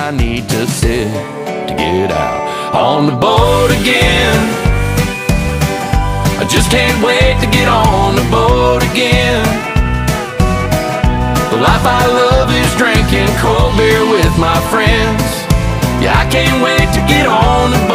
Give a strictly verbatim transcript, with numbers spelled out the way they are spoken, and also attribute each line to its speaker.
Speaker 1: I need to sit to get out on the boat again. I just can't wait to get on the boat again. The life I love is drinking cold beer with my friends. Yeah, I can't wait to get on the boat